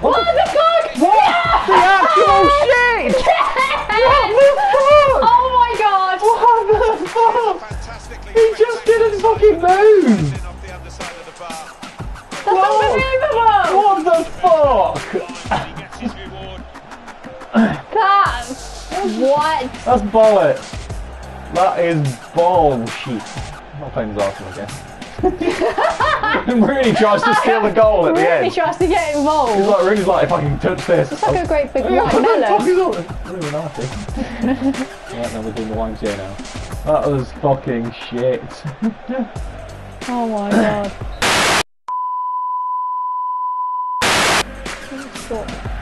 What the fuck? What? Yes! The actual shit! Yes! What the fuck? Oh my god! What the fuck? He just didn't fucking move! That's unbelievable! What the fuck? That's... What? That's bollocks. That is bullshit. I'm not playing as Arsenal again. Rooney tries to steal the goal at the Really end. tries to get involved. He's like, Rooney's like, if I can touch this. It's like a great big What watermelon. the fuck is Illuminati. Right, then we're doing the YMCA now. That was fucking shit. Oh my god. Stop.